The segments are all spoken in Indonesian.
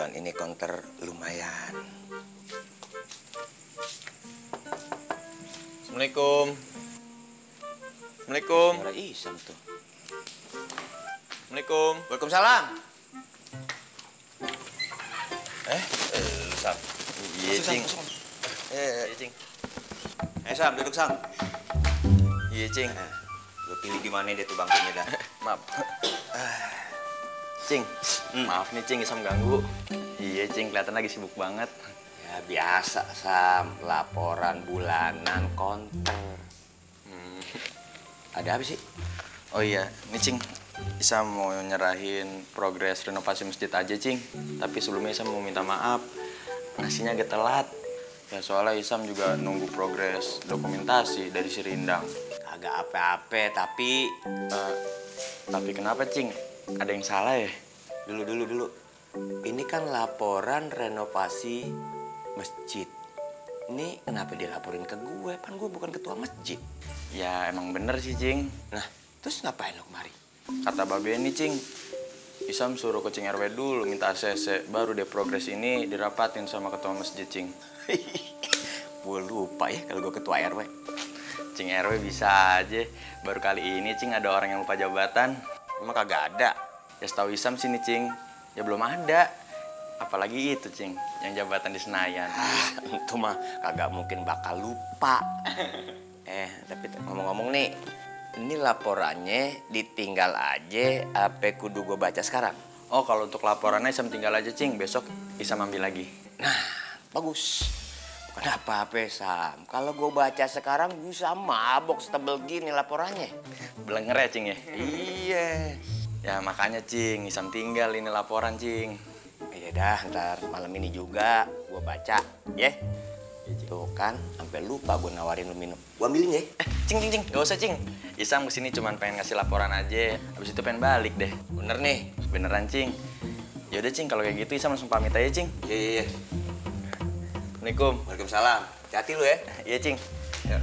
kebetulan ini counter lumayan. Assalamualaikum. Assalamualaikum. Suara Isam tuh. Assalamualaikum. Waalaikumsalam. Lu Sam. Iya, Cing. Iya, Cing. Sam, duduk Sam. Iya, Cing. Lu pilih di mana dia tuh bangkunya dah. Maaf. Cing, maaf nih Cing, Isam ganggu. Iya, Cing, kelihatan lagi sibuk banget. Ya biasa Sam, laporan bulanan konter. Ada apa sih? Oh iya, nih Cing, Isam mau nyerahin progres renovasi masjid aja, Cing. Tapi sebelumnya Isam mau minta maaf, ngasihnya agak telat. Ya soalnya Isam juga nunggu progres dokumentasi dari si Rindang. Agak apa-apa, tapi Tapi kenapa, Cing? Ada yang salah ya? dulu. Ini kan laporan renovasi masjid. Ini kenapa dia laporin ke gue? Kan gue bukan ketua masjid. Ya emang bener sih, Cing. Nah, terus ngapain lo kemari? Kata Babe nih, Cing, Isam suruh ke Cing RW dulu minta ACC, baru deh progres ini dirapatin sama ketua masjid, Cing. Gue lupa ya kalau gue ketua RW. Cing RW bisa aja. Baru kali ini, Cing, ada orang yang lupa jabatan. Emang kagak ada. Ya setahu Isam sini, Cing, ya belum ada. Apalagi itu, Cing, yang jabatan di Senayan. Itu mah kagak mungkin bakal lupa. Tapi ngomong-ngomong nih, ini laporannya ditinggal aja apa kudu gue baca sekarang? Oh, kalau untuk laporannya Isam tinggal aja, Cing. Besok Isam ambil lagi. Nah, bagus. Bukan apa-apa, Sam. Kalau gue baca sekarang bisa mabok setebel gini laporannya. Belenger ya, Cing, ya? Iya. Ya makanya, Cing, Isam tinggal ini laporan, Cing. Iya dah, ntar malam ini juga gue baca, ya. Tuh kan, sampai lupa gue nawarin lu minum. Gue ambilin ya. Cing, gak usah, Cing. Isam kesini cuman pengen ngasih laporan aja. Habis itu pengen balik deh. Bener nih. Beneran, Cing. Yaudah, Cing, kalau kayak gitu Isam langsung pamit aja, Cing. Iya. Assalamualaikum. Waalaikumsalam. Hati-hati lu ya. Iya, Cing. Ya.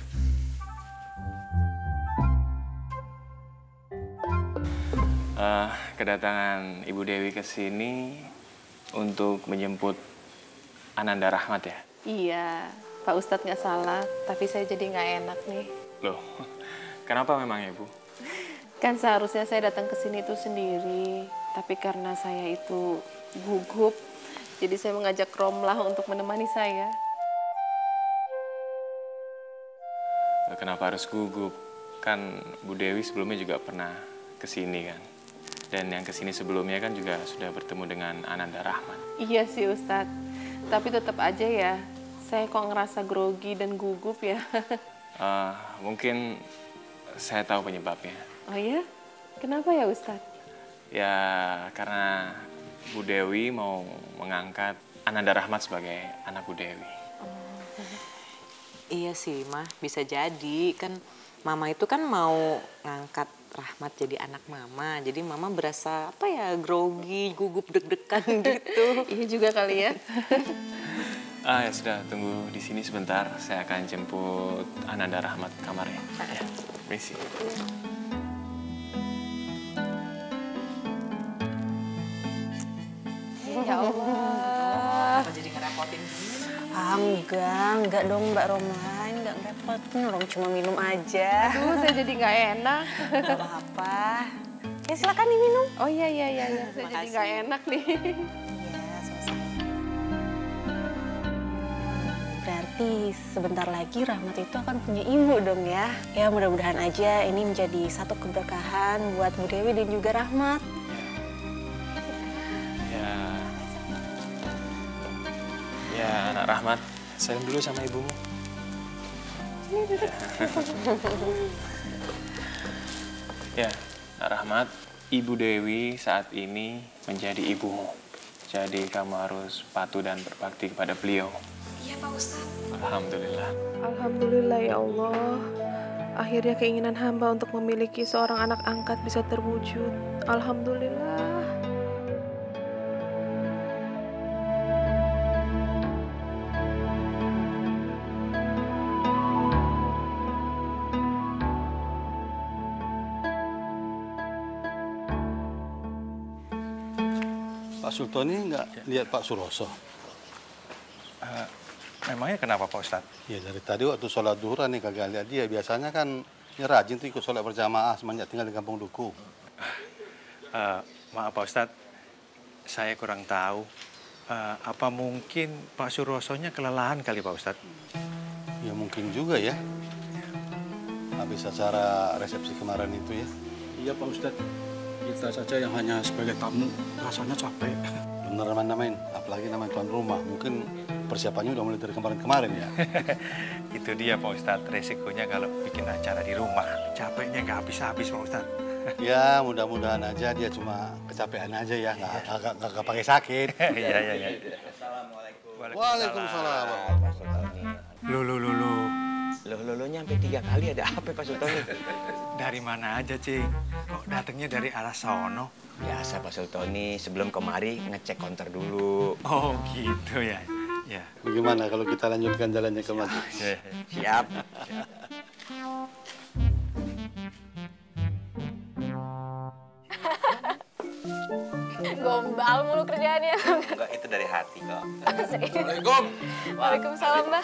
Kedatangan Ibu Dewi ke sini untuk menjemput Ananda Rahmat ya? Iya, Pak Ustadz nggak salah, tapi saya jadi nggak enak nih. Loh, kenapa memang Ibu? Kan seharusnya saya datang ke sini itu sendiri, tapi karena saya itu gugup, jadi saya mengajak Romlah untuk menemani saya. Kenapa harus gugup? Kan Bu Dewi sebelumnya juga pernah ke sini kan? Dan yang ke sini sebelumnya kan juga sudah bertemu dengan Ananda Rahmat. Iya sih Ustadz, tapi tetap aja ya, saya kok ngerasa grogi dan gugup ya. Mungkin saya tahu penyebabnya. Oh ya? Kenapa ya Ustadz? Ya karena Bu Dewi mau mengangkat Ananda Rahmat sebagai anak Bu Dewi. Iya sih, Mah. Bisa jadi. Kan Mama itu kan mau ngangkat Rahmat jadi anak Mama. Jadi Mama berasa, apa ya, grogi, gugup, deg-degan gitu. Iya juga kali ya. Ya sudah, tunggu di sini sebentar. Saya akan jemput Ananda Rahmat ke kamarnya. Ya, permisi. Ya Allah. Apa jadi ngerepotin? Enggak dong Mbak Romlain, enggak ngerepotin, Rom cuma minum aja. Aduh, saya jadi nggak enak. Gak apa-apa. Ya silakan diminum. Oh iya, saya jadi nggak enak nih. Iya, sama-sama. Berarti sebentar lagi Rahmat itu akan punya ibu dong ya. Ya mudah-mudahan aja ini menjadi satu keberkahan buat Bu Dewi dan juga Rahmat. Ya, anak Rahmat, salim dulu sama ibumu. Ya, anak Rahmat, Ibu Dewi saat ini menjadi ibumu. Jadi kamu harus patuh dan berbakti kepada beliau. Iya Pak Ustadz. Alhamdulillah. Alhamdulillah ya Allah. Akhirnya keinginan hamba untuk memiliki seorang anak angkat bisa terwujud. Alhamdulillah. Pak Pak Sultoni nggak lihat Pak Suroso? Memangnya kenapa Pak Ustadz? Ya dari tadi waktu sholat duhur nih kagak lihat dia. Biasanya kan dia rajin tuh ikut sholat berjamaah semenjak tinggal di Kampung Duku. Maaf Pak Ustadz, saya kurang tahu. Apa mungkin Pak Surosonya kelelahan kali Pak Ustadz? Ya mungkin juga ya. Habis acara resepsi kemarin itu ya. Iya Pak Ustadz, kita saja yang hanya sebagai tamu rasanya capek. Bener main, apalagi namanya tuan rumah. Mungkin persiapannya udah mulai dari kemarin-kemarin ya. Itu dia Pak Ustadz, resikonya kalau bikin acara di rumah. Capeknya nggak habis-habis Pak Ustadz. Ya mudah-mudahan aja dia cuma kecapean aja ya, nggak pakai sakit. Iya. Assalamualaikum. Waalaikumsalam. Lo nyampe 3 kali ada apa Pak Sultoni? Dari mana aja, Cing? Kok datangnya dari arah sono? Biasa Pak Sultoni, sebelum kemari ngecek konter dulu. Oh, gitu ya. Ya. Bagaimana kalau kita lanjutkan jalannya ke masjid? Siap. Gombal mulu kerjaannya. Enggak, itu dari hati kok. Assalamualaikum. Waalaikumsalam, Mbah.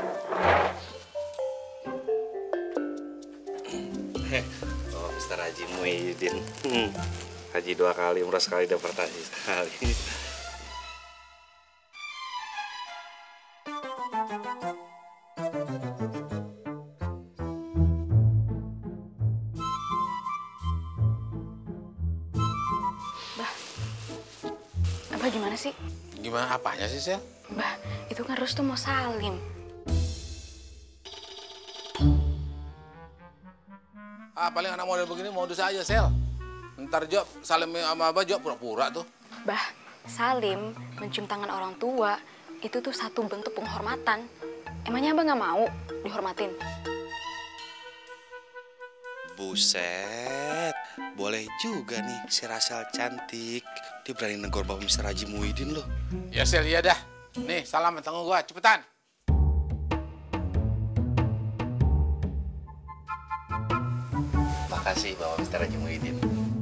Oh, Mr. Haji Muhyiddin. Haji 2 kali, umrah sekali, deportasi sekali. Abah gimana sih? Gimana apanya sih, Sel? Bah, itu kan Restu mau salim. Paling anak model begini modus aja, Sel. Ntar Jok, salim sama Abah Jok pura-pura tuh. Bah, salim, mencium tangan orang tua, itu tuh satu bentuk penghormatan. Emangnya Abah nggak mau dihormatin? Buset, boleh juga nih si Rasel cantik. Dia berani negor Bapak Mr. Haji Muhyiddin loh. Ya, Sel, iya dah. Nih, salam tanggung gua, cepetan. Makasih Bapak Mr. Haji Muhyiddin.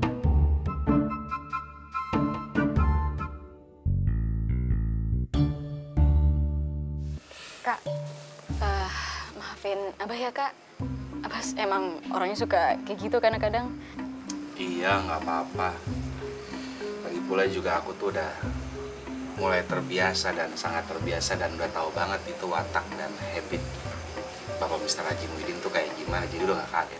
Kak, maafin Abah ya, Kak. Abah emang orangnya suka kayak gitu kadang-kadang. Iya, nggak apa-apa. Lagi pula juga aku tuh udah mulai terbiasa dan sangat terbiasa dan udah tahu banget itu watak dan habit Bapak Mr. Haji Muhyiddin tuh kayak gimana. Jadi udah nggak kaget.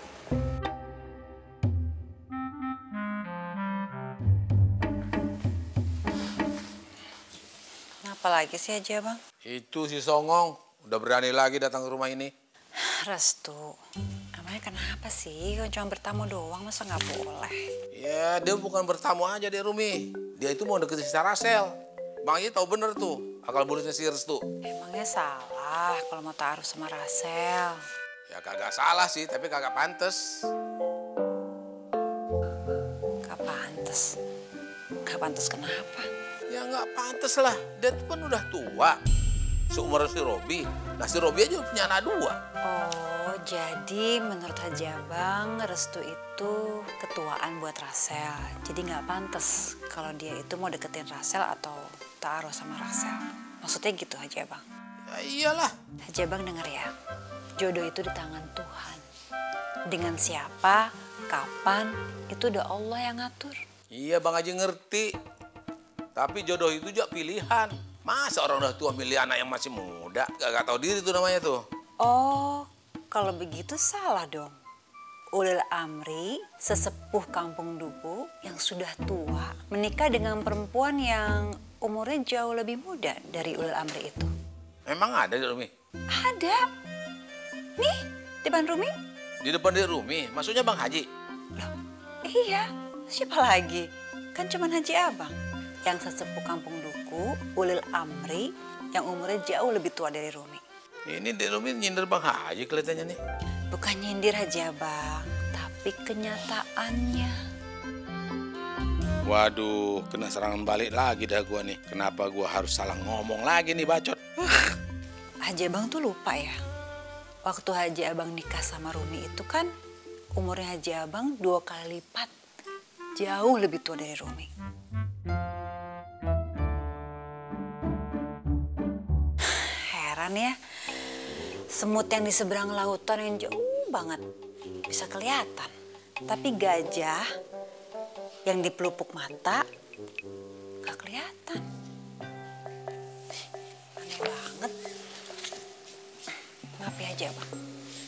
Apalagi sih Haji Abang? Itu si Songong udah berani lagi datang ke rumah ini. Restu, emangnya kenapa sih? Kan cuma bertamu doang, masa nggak boleh? Ya, dia bukan bertamu aja deh, Rumi. Dia itu mau deketin si Rasel. Bang Haji tahu bener tuh akal bulusnya si Restu. Emangnya salah kalau mau taruh sama Rasel? Ya kagak salah sih, tapi kagak pantes. Gak pantes? Gak pantes kenapa? Ya nggak pantes lah, dia tuh kan udah tua. Seumur si Robi. Nah si Robi aja punya anak 2. Oh, jadi menurut Haji Abang, Restu itu ketuaan buat Rasel. Jadi nggak pantes kalau dia itu mau deketin Rasel atau taruh sama Rasel. Maksudnya gitu Haji Abang? Ya iyalah. Haji Abang denger ya, jodoh itu di tangan Tuhan. Dengan siapa, kapan, itu udah Allah yang ngatur. Iya Bang Haji ngerti. Tapi jodoh itu juga pilihan. Masa orang udah tua milih anak yang masih muda? Gak tahu diri tuh namanya tuh. Oh, kalau begitu salah dong. Ulil Amri, sesepuh kampung Duku yang sudah tua, menikah dengan perempuan yang umurnya jauh lebih muda dari Ulil Amri itu. Memang ada di Rumi? Ada. Nih, di depan Rumi. Di depan dia Rumi? Maksudnya Bang Haji? Loh, iya. Siapa lagi? Kan cuma Haji Abang. Yang sesepuh kampung Duku, Ulil Amri, yang umurnya jauh lebih tua dari Rumi. Ini di Rumi nyindir Bang Haji kelihatannya nih. Bukan nyindir Haji Abang, tapi kenyataannya. Waduh, kena serangan balik lagi dah gua nih. Kenapa gua harus salah ngomong lagi nih bacot? Haji Abang tuh lupa ya. Waktu Haji Abang nikah sama Rumi itu kan umurnya Haji Abang 2 kali lipat. Jauh lebih tua dari Rumi. heran ya. Semut yang di seberang lautan yang jauh banget bisa kelihatan. Tapi gajah yang di pelupuk mata gak kelihatan. Aneh banget. Maaf ya aja, Bang.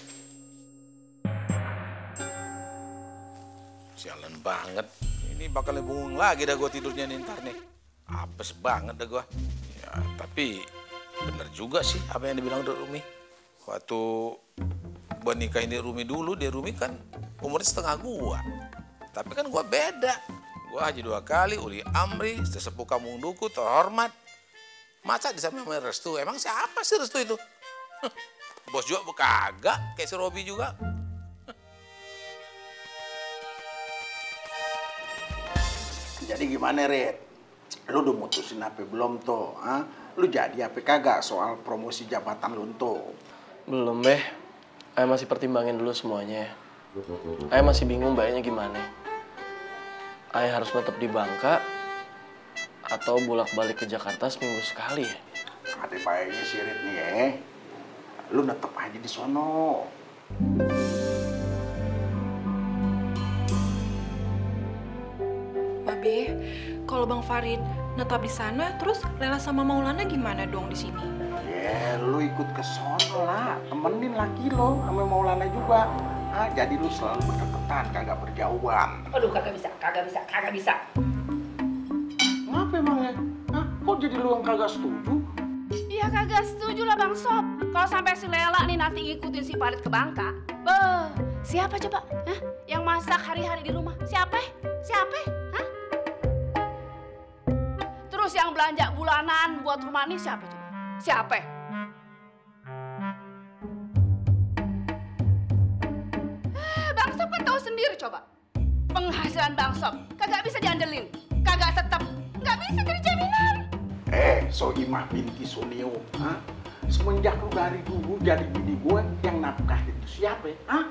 Sialan banget. Ini bakal bengong lagi dah gue tidurnya nih ntar nih. Apes banget dah gue. Ya, tapi bener juga sih apa yang dibilang Dok Rumi. Waktu gue nikahin di Rumi dulu, di Rumi kan umurnya setengah gue. Tapi kan gue beda. Gue haji 2 kali, uli amri, sesepuh kampung duku, terhormat. Masa di samping Restu? Emang siapa sih Restu itu? Bos juga kagak, kayak si Robi juga. Jadi gimana, Red? Lu udah mutusin apa belum tuh? Ha? Lu jadi apa kagak soal promosi jabatan lu tuh? Belum, Beh. Ayah masih pertimbangin dulu semuanya. Ayah masih bingung baiknya gimana. Ayah harus tetap di Bangka atau bolak-balik ke Jakarta seminggu sekali ya? Ada baiknya sih, Red nih ya. Lu netep aja di sono. Babe, kalau Bang Farid netap di sana, terus Lela sama Maulana gimana dong di sini? Ya, lu ikut ke sono lah. Temenin laki lo sama Maulana juga. Ah, jadi lu selalu berdekatan, kagak berjauhan. Aduh, kagak bisa. Ngapa emangnya? Hah? Kok jadi lu yang kagak setuju? Iya kagak setuju lah Bang Sob. Kalau sampai si Lela nih nanti ngikutin si Farid ke Bangka. Beuh, siapa coba? Hah? Yang masak hari-hari di rumah? Siapa? Hah? Terus yang belanja bulanan buat rumah ini siapa coba? Siapa? Bang Sob kan tahu sendiri coba. Penghasilan Bang Sob kagak bisa diandelin. Kagak tetap. Nggak bisa jadi jaminan. Soimah binti Sunio, ha? Semenjak lu dari dulu jadi bini gue, yang nafkah itu siapa? Ha?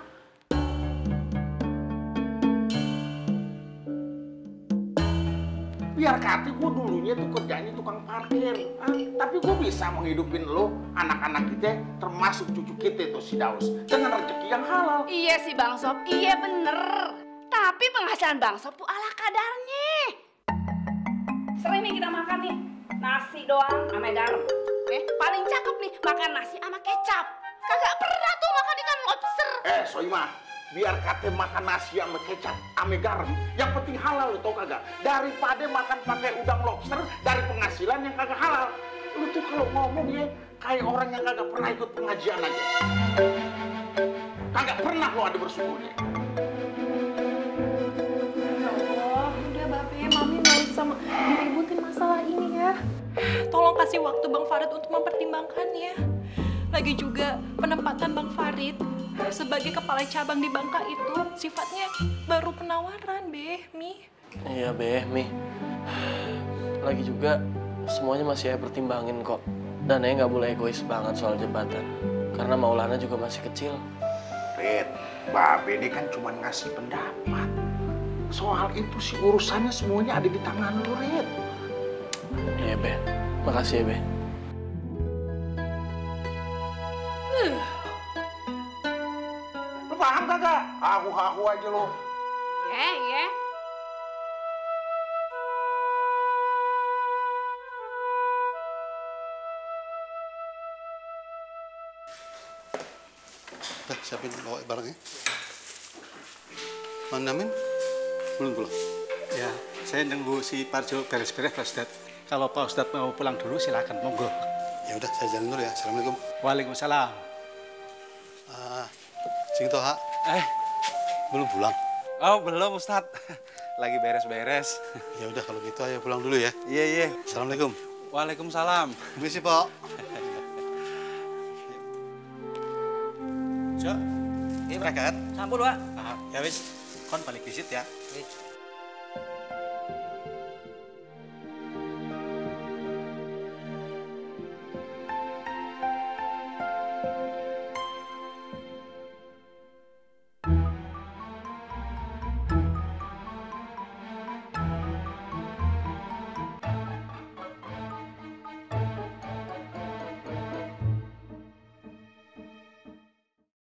Biar kata gue dulunya tuh kerjanya tukang parkir, ha? Tapi gue bisa menghidupin lo, anak-anak kita, termasuk cucu kita tuh si Daus, dengan rezeki yang halal. Iya sih Bang Sob, iya bener. Tapi penghasilan Bang Sob tuh ala kadarnya. Sering nih kita makan nih, nasi doang sama garam. Paling cakep nih makan nasi sama kecap. Kagak pernah tuh makan ikan lobster. Soimah, biar kate makan nasi sama kecap sama garam, yang penting halal lo tau kagak? Daripada makan pakai udang lobster dari penghasilan yang kagak halal. Lu tuh kalau ngomong ya kayak orang yang kagak pernah ikut pengajian aja. Kagak pernah lo ada bersyukurnya. Udah Babe, Mami nggak usah diributin masalah ini ya. Tolong kasih waktu Bang Farid untuk mempertimbangkannya. Lagi juga penempatan Bang Farid sebagai kepala cabang di Bangka itu sifatnya baru penawaran, Mi. Iya, Mi. Lagi juga semuanya masih Ayah pertimbangin kok. Dan Ayah nggak boleh egois banget soal jabatan. Karena Maulana juga masih kecil. Red, Babe ini kan cuma ngasih pendapat. Soal itu sih urusannya semuanya ada di tangan lu, Red. Iya, Be. Makasih ya, Be. Lu paham kagak? Aku aja lo. Iya. Siapin bawa barangnya. Mang Namin belum pulang? Ya, saya nunggu si Parjo beres-beres Pak Ustadz. Kalau Pak Ustadz mau pulang dulu silakan, monggo. Ya udah, saya jalan dulu ya. Assalamualaikum. Waalaikumsalam. Cing Toha. Belum pulang? Oh, belum Ustadz. Lagi beres-beres. Ya udah kalau gitu ayo pulang dulu ya. Iya. Assalamualaikum. Waalaikumsalam. Permisi, Pak. Jo, Ini berangkat. Sampun, Pak. Ya wis, kon balik visit ya.